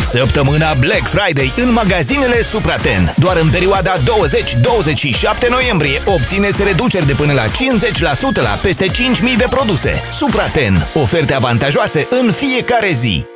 Săptămâna Black Friday în magazinele Supraten. Doar în perioada 20-27 noiembrie obțineți reduceri de până la 50% la peste 5.000 de produse. Supraten. Oferte avantajoase în fiecare zi.